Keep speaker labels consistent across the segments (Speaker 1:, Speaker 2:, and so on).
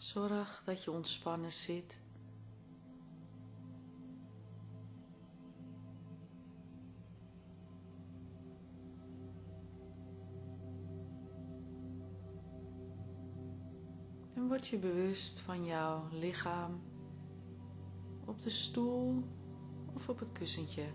Speaker 1: Zorg dat je ontspannen zit. En word je bewust van jouw lichaam op de stoel of op het kussentje.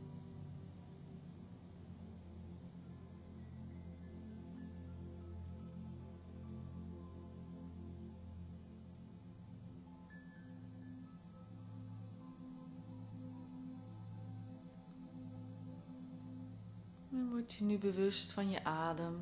Speaker 1: En word je nu bewust van je adem.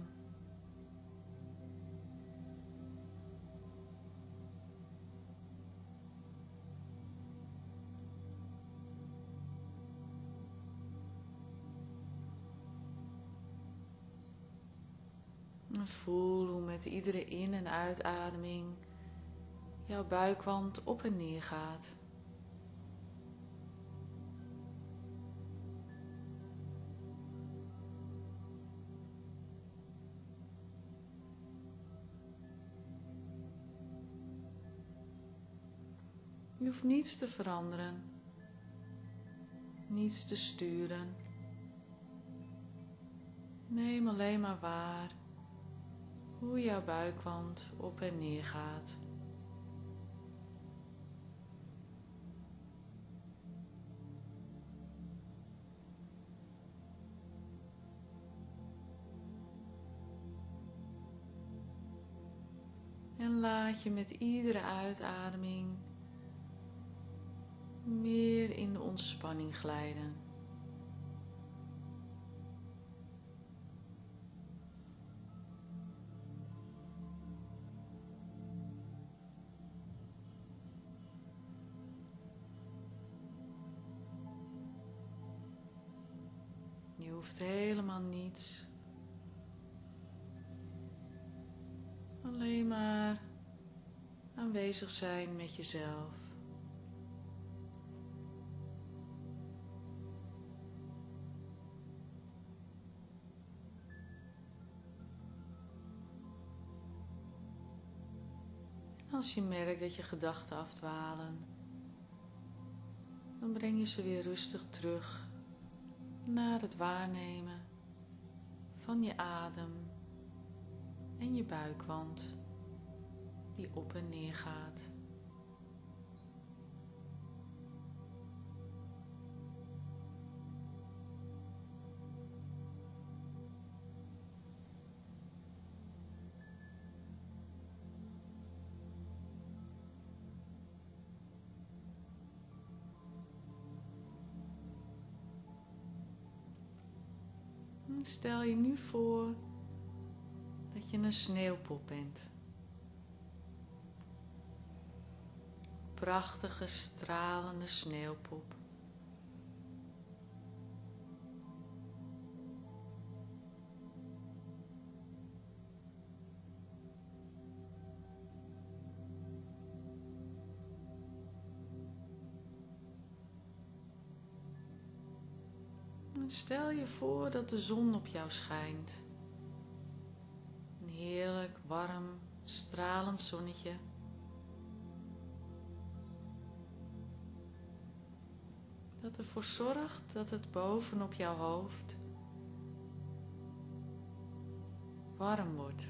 Speaker 1: En voel hoe met iedere in- en uitademing jouw buikwand op en neer gaat. Je hoeft niets te veranderen, niets te sturen. Neem alleen maar waar hoe jouw buikwand op en neer gaat. En laat je met iedere uitademing meer in de ontspanning glijden. Je hoeft helemaal niets. Alleen maar aanwezig zijn met jezelf. Als je merkt dat je gedachten afdwalen, dan breng je ze weer rustig terug naar het waarnemen van je adem en je buikwand die op en neer gaat. En stel je nu voor dat je een sneeuwpop bent. Prachtige, stralende sneeuwpop. En stel je voor dat de zon op jou schijnt. Een heerlijk, warm, stralend zonnetje. Dat ervoor zorgt dat het bovenop jouw hoofd warm wordt.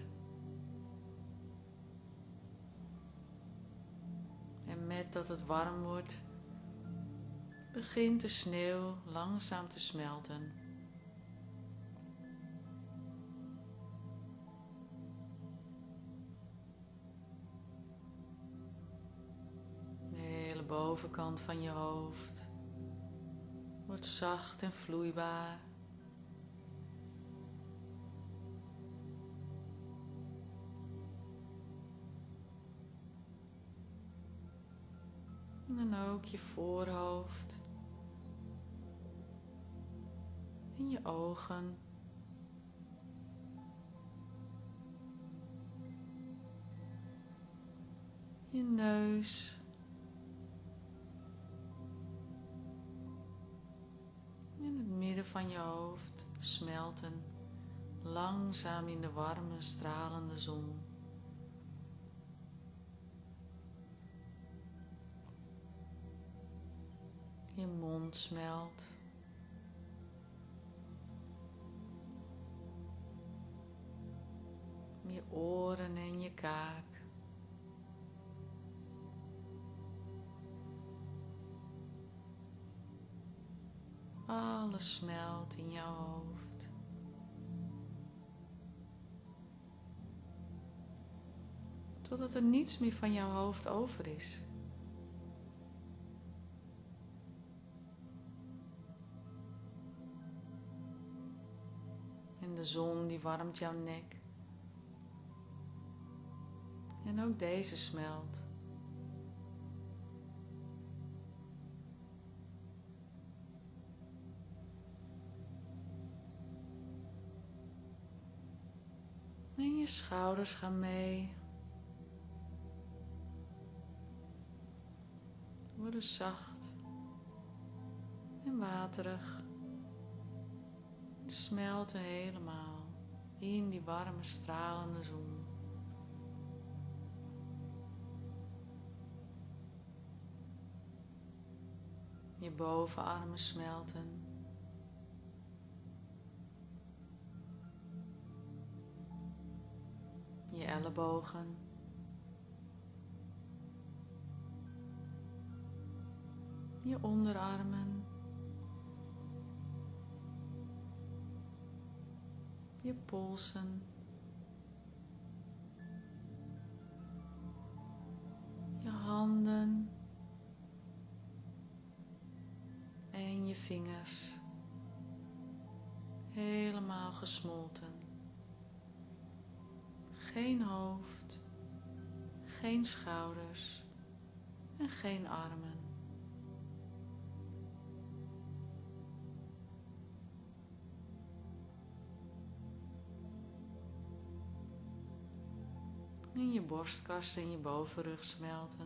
Speaker 1: En met dat het warm wordt, begint de sneeuw langzaam te smelten. De hele bovenkant van je hoofd wordt zacht en vloeibaar. En ook je voorhoofd en je ogen. Je neus. En het midden van je hoofd smelten langzaam in de warme, stralende zon. mond smelt. Je oren en je kaak. Alles smelt in jouw hoofd. Totdat er niets meer van jouw hoofd over is. En de zon die warmt jouw nek. En ook deze smelt. En je schouders gaan mee. Worden zacht en waterig. Smelten helemaal in die warme stralende zon. Je bovenarmen smelten. Je ellebogen. Je onderarmen. Je polsen. Je handen. En je vingers. Helemaal gesmolten. Geen hoofd. Geen schouders. En geen armen. En je borstkas en je bovenrug smelten.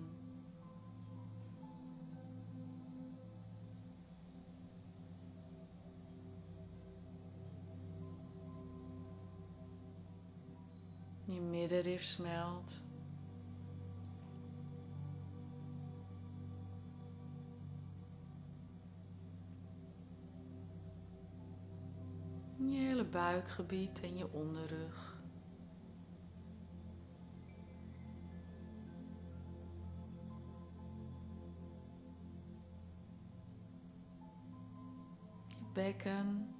Speaker 1: Je middenrif smelt. Je hele buikgebied en je onderrug. Je bekken.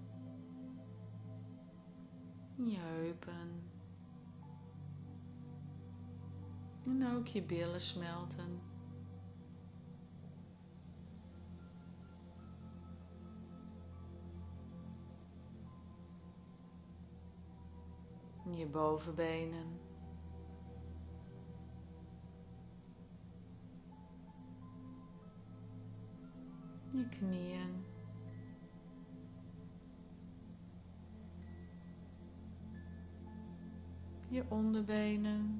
Speaker 1: Je heupen. En ook je billen smelten. Je bovenbenen. Je knieën. Je onderbenen.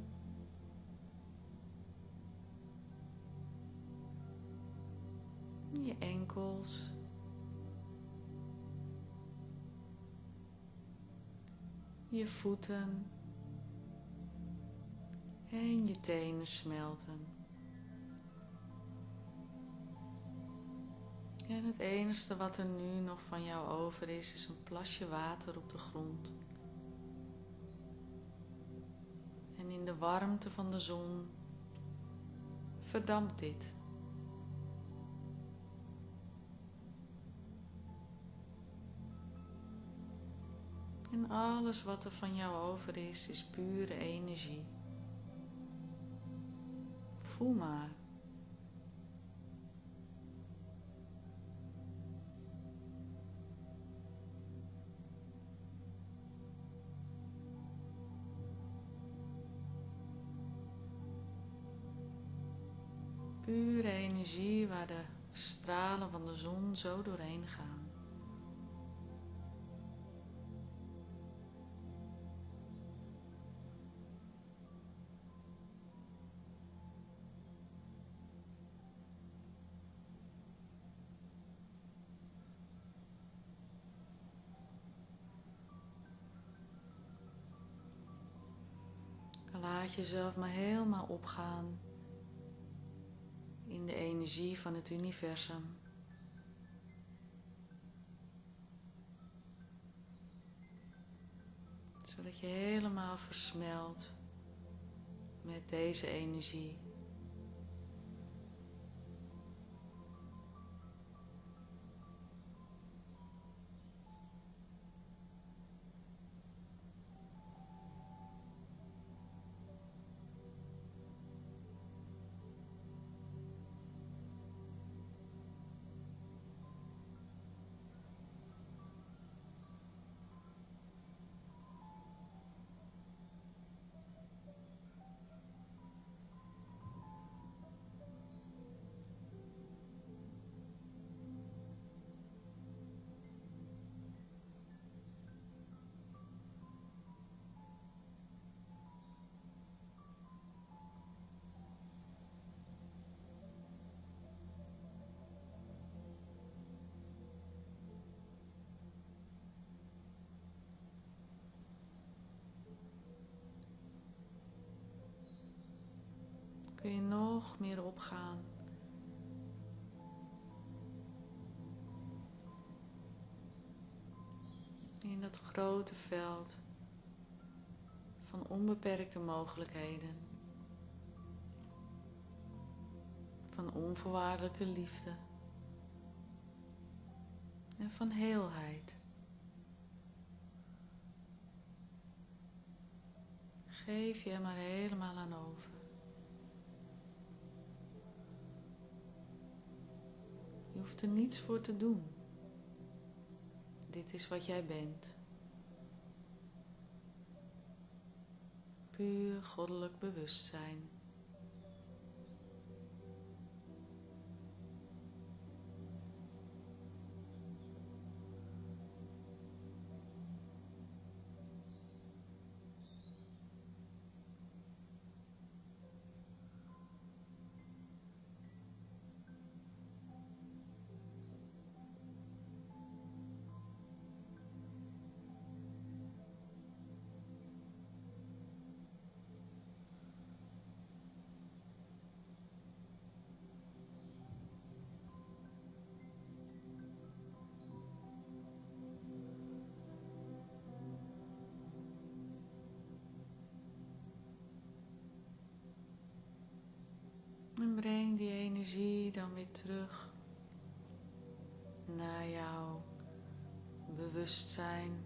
Speaker 1: Je enkels. Je voeten. En je tenen smelten. En het enige wat er nu nog van jou over is een plasje water op de grond. En in de warmte van de zon verdampt dit. En alles wat er van jou over is pure energie. Voel maar. Pure energie waar de stralen van de zon zo doorheen gaan. Laat jezelf maar helemaal opgaan in de energie van het universum. Dat je helemaal versmelt met deze energie. Kun je nog meer opgaan. In dat grote veld van onbeperkte mogelijkheden. Van onvoorwaardelijke liefde. En van heelheid. Geef je er maar helemaal aan over. Je hoeft er niets voor te doen. Dit is wat jij bent. Puur goddelijk bewustzijn. En breng die energie dan weer terug naar jouw bewustzijn,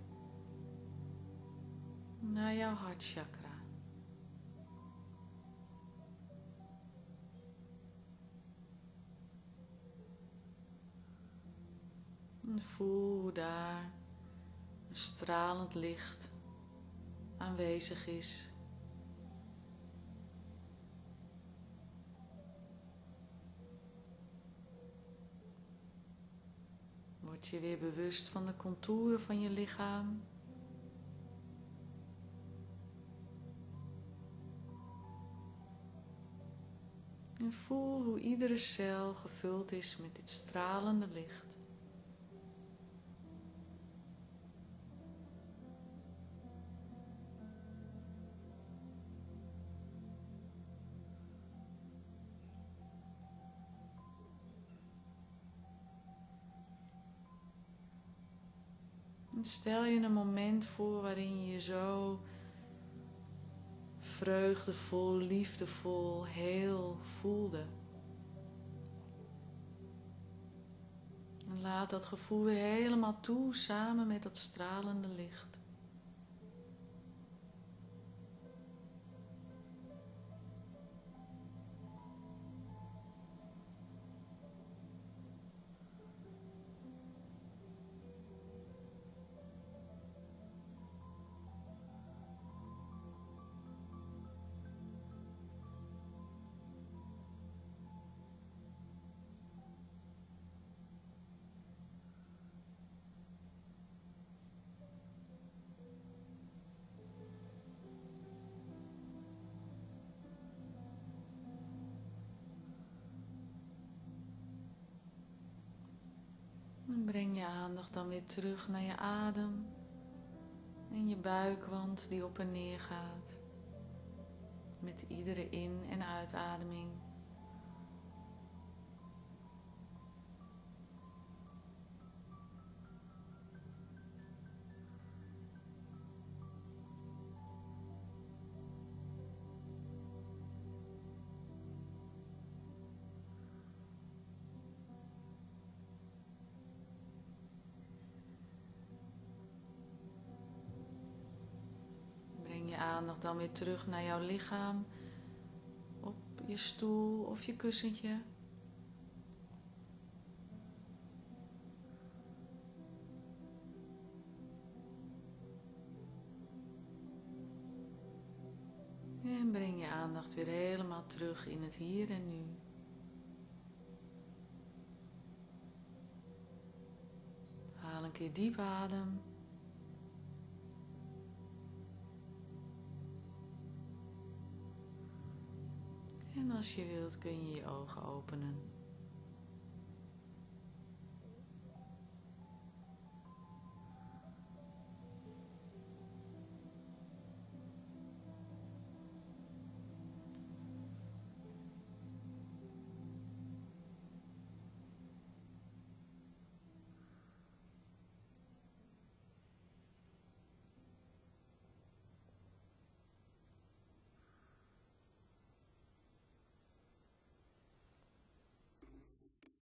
Speaker 1: naar jouw hartchakra. En voel hoe daar een stralend licht aanwezig is. Word je weer bewust van de contouren van je lichaam. En voel hoe iedere cel gevuld is met dit stralende licht. En stel je een moment voor waarin je je zo vreugdevol, liefdevol, heel voelde. En laat dat gevoel weer helemaal toe samen met dat stralende licht. En breng je aandacht dan weer terug naar je adem en je buikwand die op en neer gaat met iedere in- en uitademing. aandacht dan weer terug naar jouw lichaam, op je stoel of je kussentje. En breng je aandacht weer helemaal terug in het hier en nu. Haal een keer diep adem. En als je wilt kun je je ogen openen.